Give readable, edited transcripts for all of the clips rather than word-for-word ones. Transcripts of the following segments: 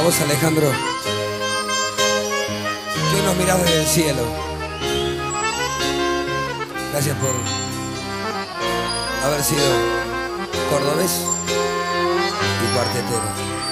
vos, Alejandro, que nos mirás desde el cielo. Gracias por haber sido cordobés y cuartetero.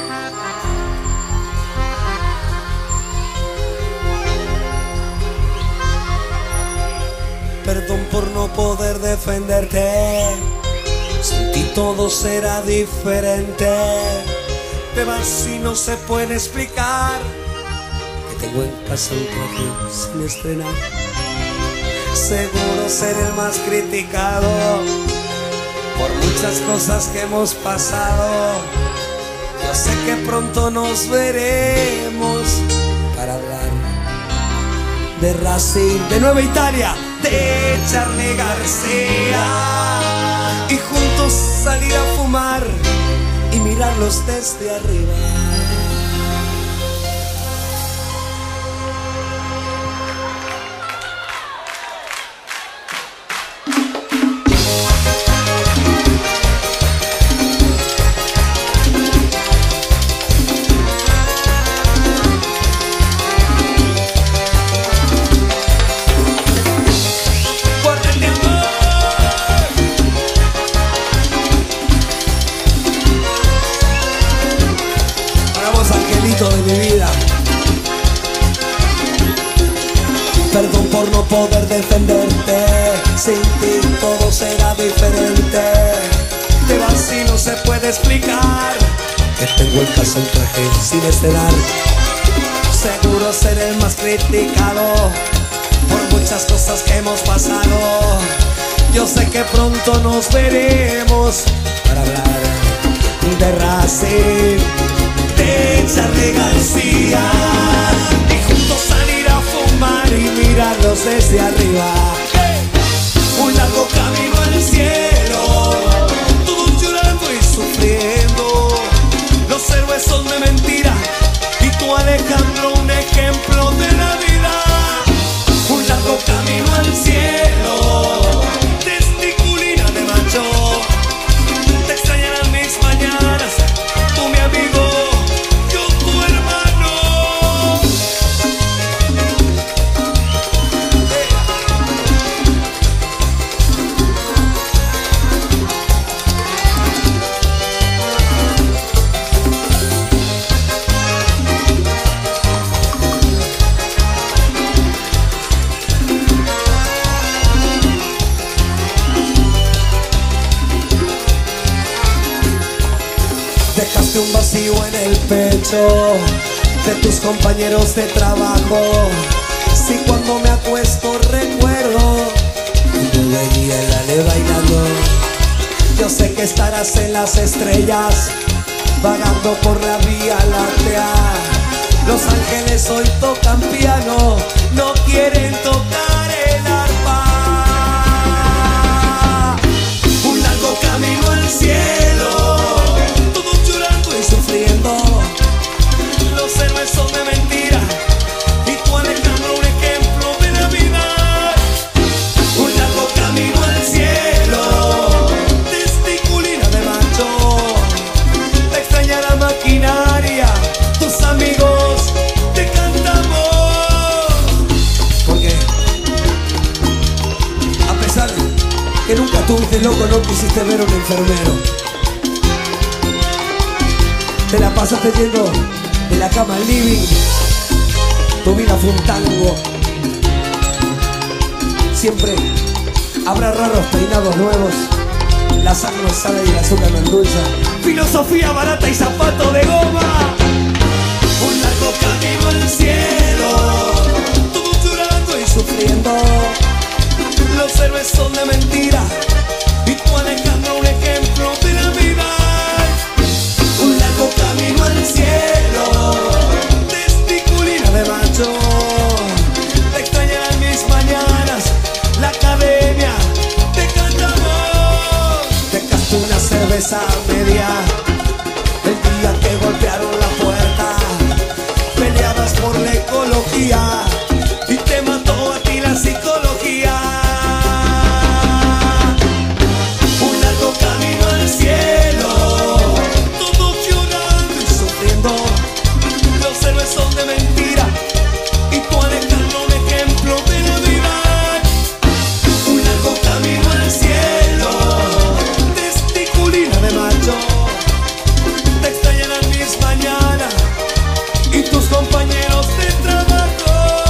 Perdón por no poder defenderte, sin ti todo será diferente. Te vas y no se puede explicar que tengo en casa un traje sin estrenar. Seguro ser el más criticado por muchas cosas que hemos pasado. Yo sé que pronto nos veremos para hablar de Racing, de Nueva Italia, de Charly García, y juntos salir a fumar y mirarlos desde arriba. De mi vida, perdón por no poder defenderte, sin ti todo será diferente. Te vas y no se puede explicar que tengo en casa un traje sin estrenar. Seguro ser el más criticado por muchas cosas que hemos pasado. Yo sé que pronto nos veremos para hablar de Racing, de Charly García, y juntos salir a fumar y mirarlos desde arriba. Un largo camino al cielo, todos llorando y sufriendo. Los héroes son de mentira y tú, Alejandro, un ejemplo de la vida. Un largo camino al cielo, testiculina de macho. Te extrañarán mis mañanas, tú mi amigo, dejaste un vacío en el pecho de tus compañeros de trabajo. Si cuando me acuesto recuerdo cuando veía el Ale bailando. Yo sé que estarás en las estrellas, vagando por la Vía Láctea. Los ángeles hoy tocan piano, no quieren tocar el arpa. Un largo camino al cielo, sufriendo. Los héroes son de mentira y tú, Alejandro, un ejemplo de la vida. Un largo camino al cielo, testiculina de macho. Te extraña la maquinaria, tus amigos te cantamos. Porque a pesar que nunca tuviste loco, no quisiste ver a un enfermero. Te la pasaste yendo de la cama al living. Tu vida fue un tango. Siempre habrá raros peinados nuevos. La sangre no sabe y el azúcar no endulza. Filosofía barata y zapato de goma. Un largo camino al cielo, todos llorando y sufriendo. Los héroes son de mentira y tú, Alejandro, un ejemplo de la vida. Un largo camino al cielo, testiculina de macho. Te extrañarán mis mañanas, la academia te cantamos. Dejaste una cerveza a media el día que golpearon la puerta. Peleabas por la ecología y te mató a ti la psicología. Un largo camino al cielo, tus compañeros de trabajo.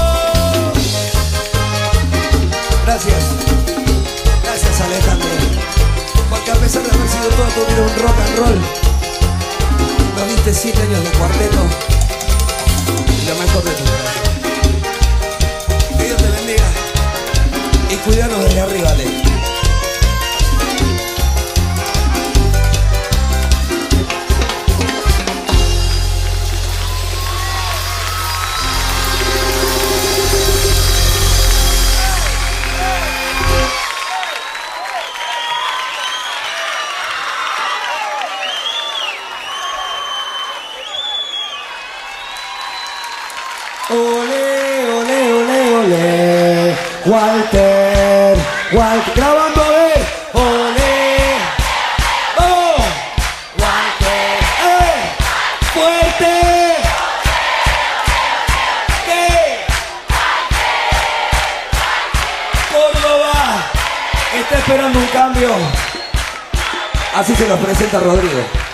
Gracias. Gracias, Alejandro. Porque a pesar de haber sido toda tu vida un rock and roll, nos diste 7 años de cuarteto y lo mejor de tu vida. Que Dios te bendiga y cuidanos desde arriba, Ale. Ole, ole, ole, ole. Walter, Walter, grabando a ver. Ole, oh, Walter, fuerte. Córdoba está esperando un cambio. Así se nos presenta Rodrigo.